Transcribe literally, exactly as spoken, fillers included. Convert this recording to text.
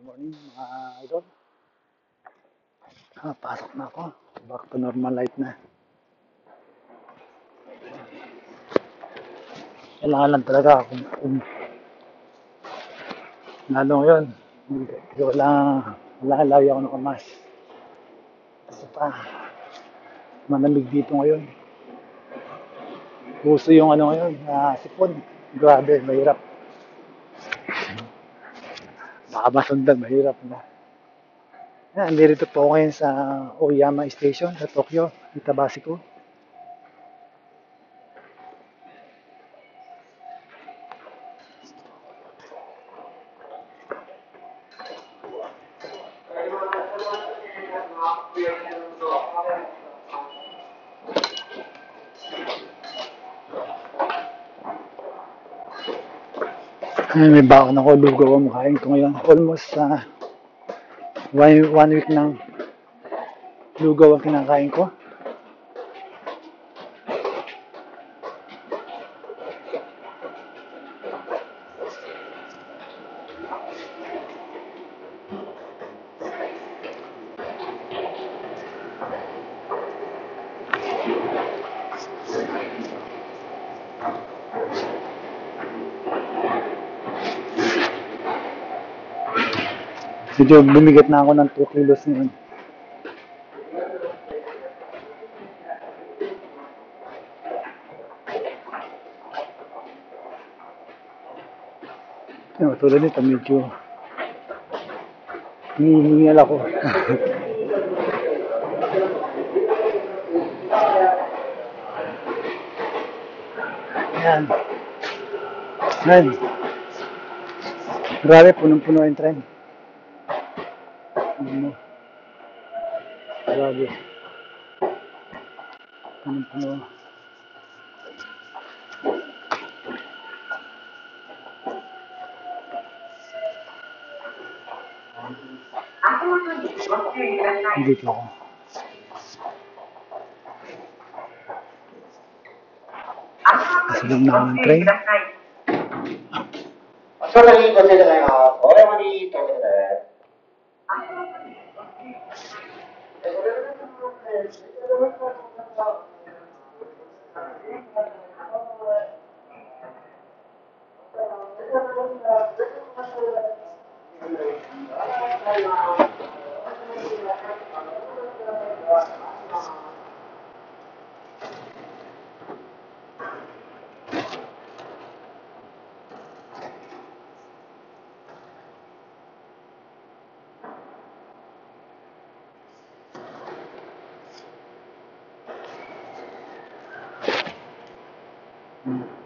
Morning mga idol. Ah, pasok na ako. Back to normal life na. Kailangan lang talaga kung, kung lalo ngayon. Hindi, wala, wala lagi ako nakamas. Kasi pa, malamig dito ngayon. Puso yung ano ngayon, ah, sipon. Grabe, mahirap. Baka masundan, mahirap na. Yan, nandito po ako ngayon sa Oyama Station sa Tokyo, Itabasi ko. Ay, may baon ako, lugaw ang makain ko ngayon. Almost uh, one, one week nang lugaw ang kinakain ko. Medyo bumigat na ako ng two kilos ngayon. Yung tulad nito, medyo hinihingal ako. Ayan. Ayan. Grabe, punong-puno yung tren. Ano? Grabe. Punong-puno. Dito ako. Kasalam na ako ng train. それにご注意くださいます。お山に到着です。 Hmm.